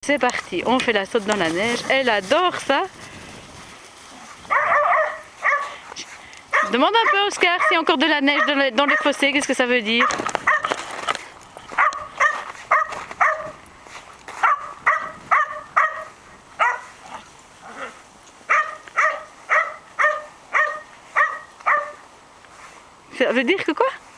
c'est parti, on fait la saute dans la neige. Elle adore ça. Demande un peu à Oscar s'il y a encore de la neige dans les fossés, qu'est-ce que ça veut dire? Ça veut dire que quoi?